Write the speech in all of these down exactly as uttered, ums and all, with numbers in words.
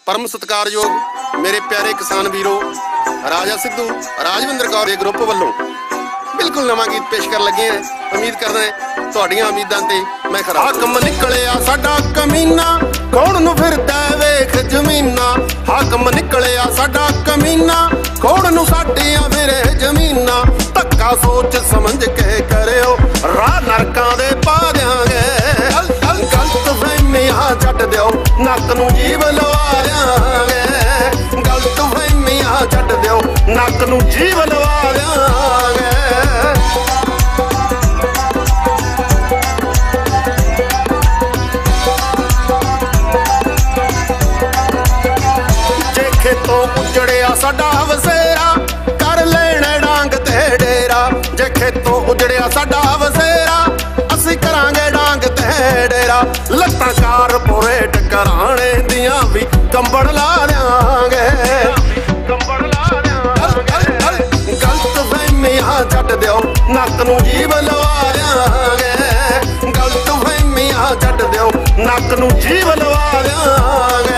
परम सत्कारयोग मेरे प्यारे किसान वीरों, राजा सिद्धू राजविंदर कौर के ग्रुप वालों बिल्कुल नवा गीत पेश कर लगे हैं। उम्मीद करदा है तुहाडियां उम्मीदां ते मैं खरा। हाकम निकलिया साडा कमीना, कौन नूं फिरदा वेख जमीना। हाकम निकलिया साडा कमीना, कौन नूं साडियां फिरे जमीना। धक्का सोच समझ के करियो, राह नरकां दे पा दिआंगे। गलत फहमियां छड्ड दिओ, नक नूं जीव लवा दिआंगे। गलत फहमियां छड्ड दिओ, नक नूं जीव लवा दिआंगे। खेतों उजड़िया साडा वसेरा, कर लेने डांग ते डेरा। जे खेतों उजड़िया साडा वसेरा, असी करांगे डांग ते डेरा। लत्तां कारपोरेट कराने दियां भी कंबड़ ला देंगे। गलत फहमियां छड्ड दिओ, नक नूं जीव लवा देंगे। गलत फहमियां छड्ड दिओ, नक नूं जीव लवा देंगे।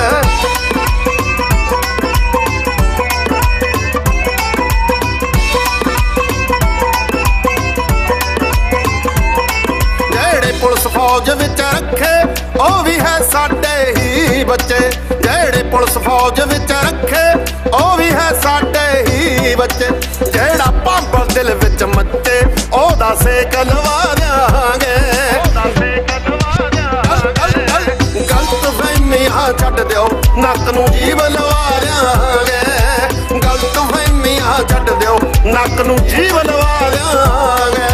पुलिस फौज विच रखे ओ भी है साडे ही बच्चे। जेड़े पुलिस फौज विच रखे ओ भी है साडे ही बच्चे। जेड़ा पांबल दिल विच मच्चे ओदा सेक लवा देंगे। गलत फहमियां छड्ड दिओ, नक नूं जीव लवा देंगे। गलत फहमियां छड्ड दिओ, नक नूं जीव लवा देंगे।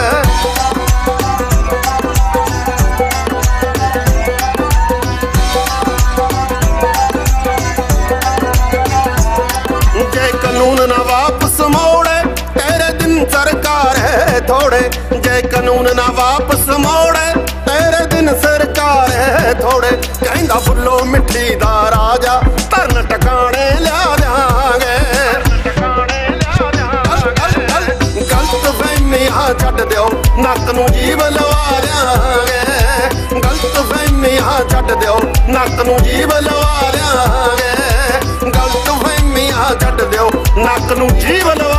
कानून ना वापस मोड़े, तेरे दिन सरकार है थोड़े। जे कानून ना वापस मोड़े, तेरे दिन सरकार है थोड़े। कहंदा फुल्लो मिट्टी दा राजा, धरन टकाने लिया देंगे। गलत फहमियां छड्ड दिओ, नक नूं जीव लवा देंगे। गलत फहमियां छड्ड दिओ, नक नूं जीव लवा देंगे। गलत फहमियां छड्ड दिओ, नक नूं जीव लवा